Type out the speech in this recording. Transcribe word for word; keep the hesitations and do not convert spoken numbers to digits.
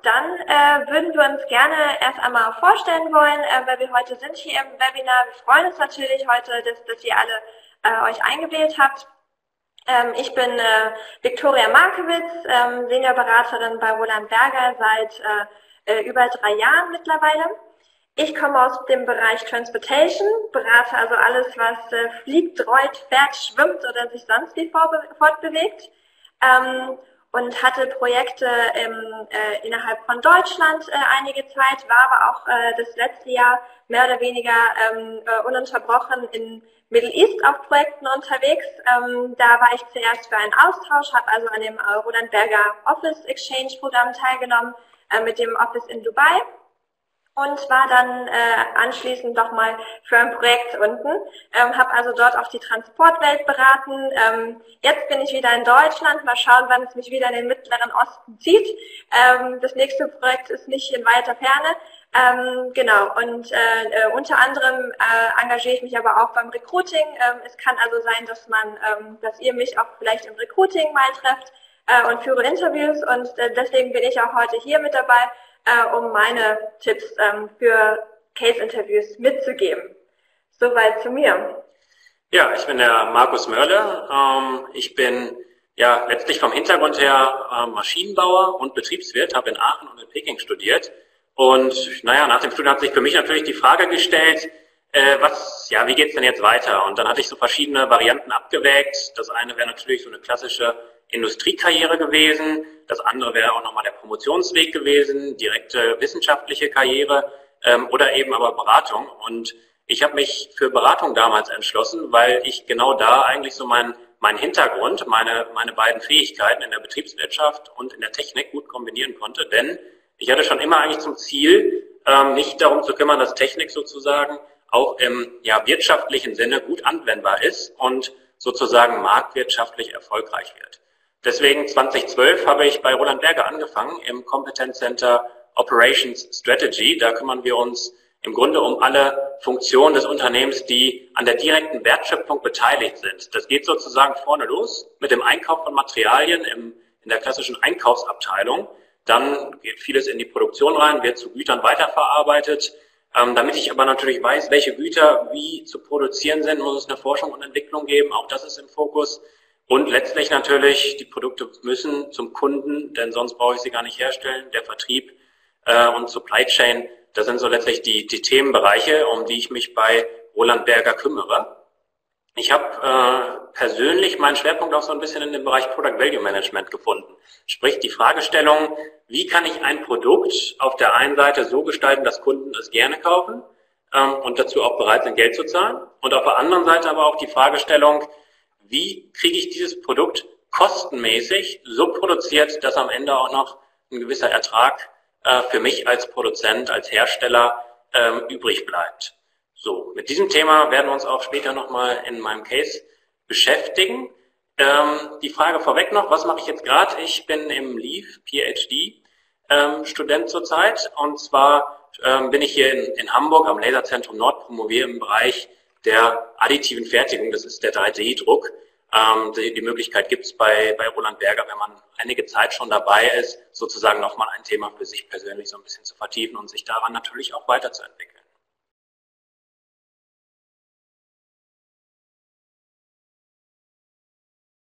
dann äh, würden wir uns gerne erst einmal vorstellen wollen, äh, wer wir heute sind hier im Webinar. Wir freuen uns natürlich heute, dass, dass ihr alle äh, euch eingewählt habt. Ähm, ich bin äh, Viktoria Markewitz, ähm, Seniorberaterin bei Roland Berger seit äh, äh, über drei Jahren mittlerweile. Ich komme aus dem Bereich Transportation, berate also alles, was äh, fliegt, rollt, fährt, schwimmt oder sich sonst wie fortbewegt. Ähm, und hatte Projekte im, äh, innerhalb von Deutschland äh, einige Zeit, war aber auch äh, das letzte Jahr mehr oder weniger ähm, äh, ununterbrochen in Middle East auf Projekten unterwegs. Ähm, da war ich zuerst für einen Austausch, habe also an dem äh, Roland Berger Office Exchange Programm teilgenommen, äh, mit dem Office in Dubai. Und war dann äh, anschließend doch mal für ein Projekt unten, ähm, habe also dort auch die Transportwelt beraten. Ähm, jetzt bin ich wieder in Deutschland, mal schauen, wann es mich wieder in den Mittleren Osten zieht. Ähm, das nächste Projekt ist nicht in weiter Ferne. Ähm, genau, und äh, äh, unter anderem äh, engagiere ich mich aber auch beim Recruiting. Ähm, es kann also sein, dass man, ähm, dass ihr mich auch vielleicht im Recruiting mal trefft äh, und führe Interviews, und äh, deswegen bin ich auch heute hier mit dabei, Äh, um meine Tipps ähm, für Case-Interviews mitzugeben. Soweit zu mir. Ja, ich bin der Markus Mörle. Ähm, ich bin ja letztlich vom Hintergrund her äh, Maschinenbauer und Betriebswirt, habe in Aachen und in Peking studiert. Und naja, nach dem Studium hat sich für mich natürlich die Frage gestellt, äh, was, ja, wie geht's denn jetzt weiter? Und dann hatte ich so verschiedene Varianten abgewägt. Das eine wäre natürlich so eine klassische Industriekarriere gewesen. Das andere wäre auch nochmal der Promotionsweg gewesen, direkte wissenschaftliche Karriere ähm, oder eben aber Beratung. Und ich habe mich für Beratung damals entschlossen, weil ich genau da eigentlich so mein, mein Hintergrund, meine, meine beiden Fähigkeiten in der Betriebswirtschaft und in der Technik gut kombinieren konnte. Denn ich hatte schon immer eigentlich zum Ziel, ähm, mich darum zu kümmern, dass Technik sozusagen auch im ja, wirtschaftlichen Sinne gut anwendbar ist und sozusagen marktwirtschaftlich erfolgreich wird. Deswegen zweitausendzwölf habe ich bei Roland Berger angefangen im Competence Center Operations Strategy. Da kümmern wir uns im Grunde um alle Funktionen des Unternehmens, die an der direkten Wertschöpfung beteiligt sind. Das geht sozusagen vorne los mit dem Einkauf von Materialien im, in der klassischen Einkaufsabteilung. Dann geht vieles in die Produktion rein, wird zu Gütern weiterverarbeitet. Ähm, damit ich aber natürlich weiß, welche Güter wie zu produzieren sind, muss es eine Forschung und Entwicklung geben. Auch das ist im Fokus. Und letztlich natürlich, die Produkte müssen zum Kunden, denn sonst brauche ich sie gar nicht herstellen. Der Vertrieb äh, und Supply Chain, das sind so letztlich die, die Themenbereiche, um die ich mich bei Roland Berger kümmere. Ich habe äh, persönlich meinen Schwerpunkt auch so ein bisschen in dem Bereich Product Value Management gefunden. Sprich die Fragestellung, wie kann ich ein Produkt auf der einen Seite so gestalten, dass Kunden es gerne kaufen ähm, und dazu auch bereit sind, Geld zu zahlen. Und auf der anderen Seite aber auch die Fragestellung, wie kriege ich dieses Produkt kostenmäßig so produziert, dass am Ende auch noch ein gewisser Ertrag äh, für mich als Produzent, als Hersteller ähm, übrig bleibt. So, mit diesem Thema werden wir uns auch später nochmal in meinem Case beschäftigen. Ähm, die Frage vorweg noch, was mache ich jetzt gerade? Ich bin im Leave P H D ähm, Student zurzeit, und zwar ähm, bin ich hier in, in Hamburg am Laserzentrum Nord, promoviere im Bereich der additiven Fertigung, das ist der drei D Druck. Ähm, die, die Möglichkeit gibt es bei, bei Roland Berger, wenn man einige Zeit schon dabei ist, sozusagen nochmal ein Thema für sich persönlich so ein bisschen zu vertiefen und sich daran natürlich auch weiterzuentwickeln.